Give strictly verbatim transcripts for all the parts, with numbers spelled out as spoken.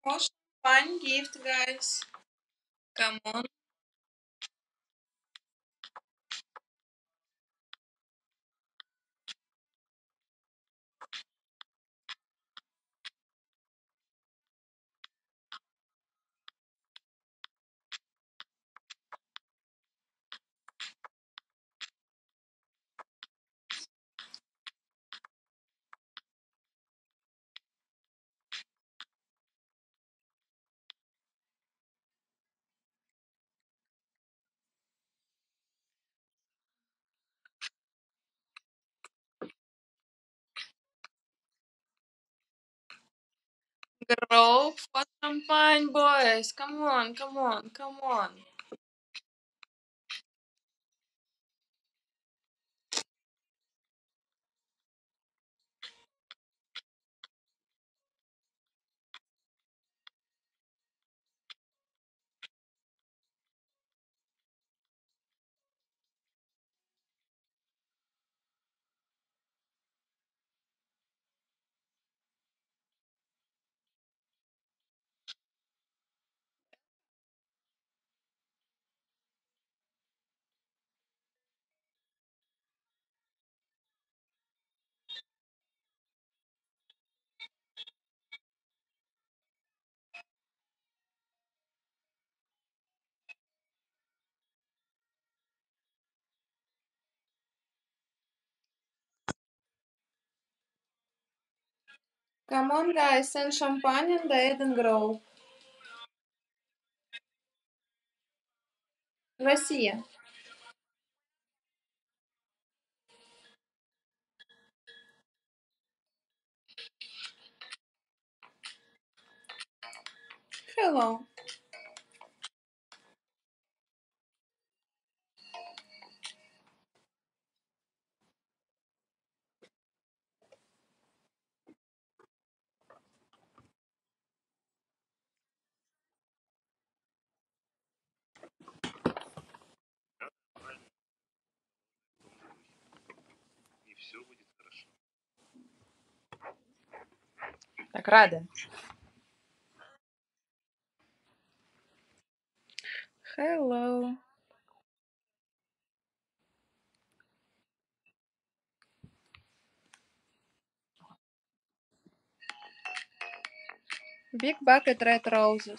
Oh, champagne gift, guys. Come on. Girl, for champagne, boys. Come on, come on, come on. Come on, guys. Send champagne in the Eden Grove. Россия. Hello. И все будет хорошо. Так, рада. Hello. Big bucket red roses.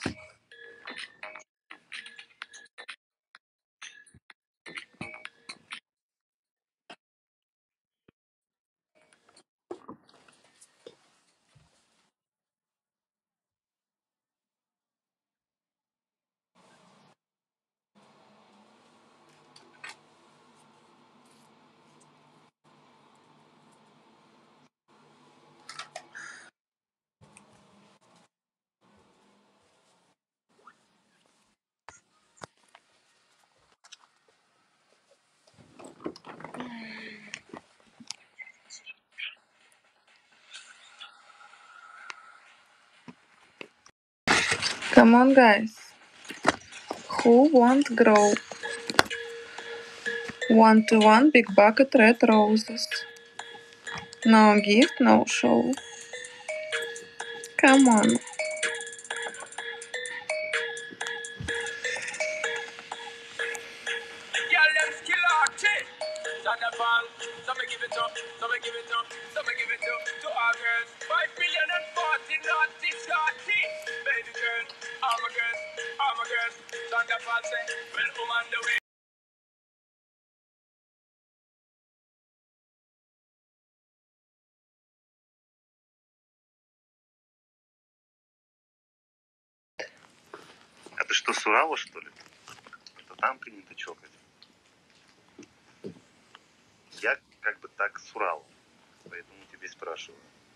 Come on, guys. Who won't grow? One to one big bucket red roses. No gift, no show. Come on. Girl, them skill artist. Thunderball, some me give it up, some me give it up, some me give it up to our girls. Five billion and forty naughty shorty. Baby girl, all my girls, all my girls. Thunderball say, well, I'm on the way. А ты что, с Урала, что ли? Это там принято чокать. Я как бы так с Урала, поэтому тебе спрашиваю.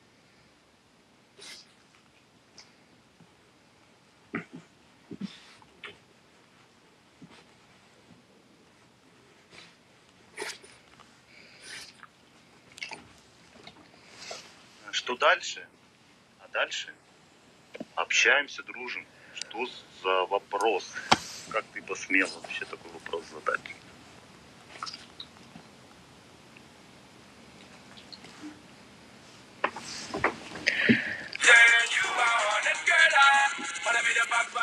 Что дальше? А дальше общаемся, дружим. Что за вопрос? Как ты посмел вообще такой вопрос задать?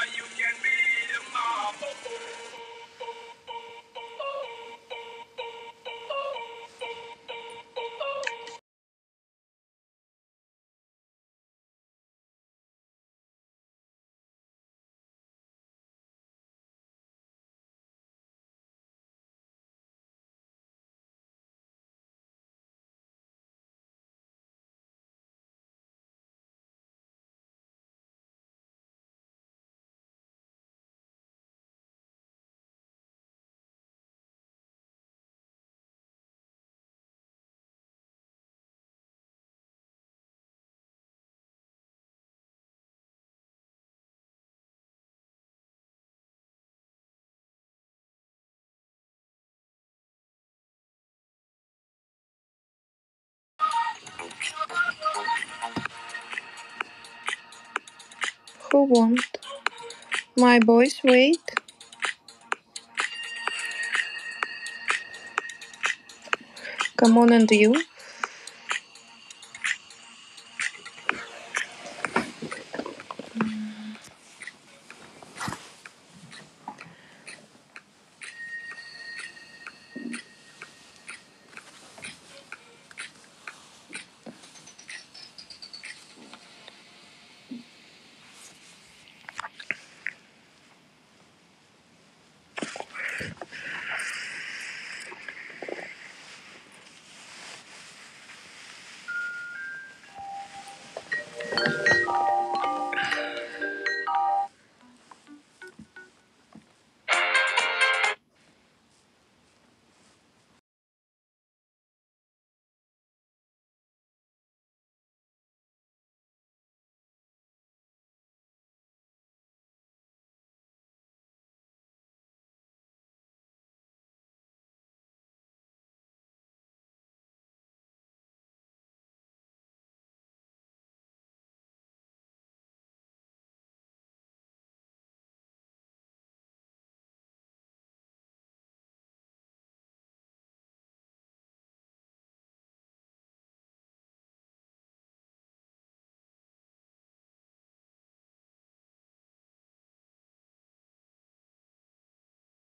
you can be the mom. Who won't? My boys wait. Come on, and you?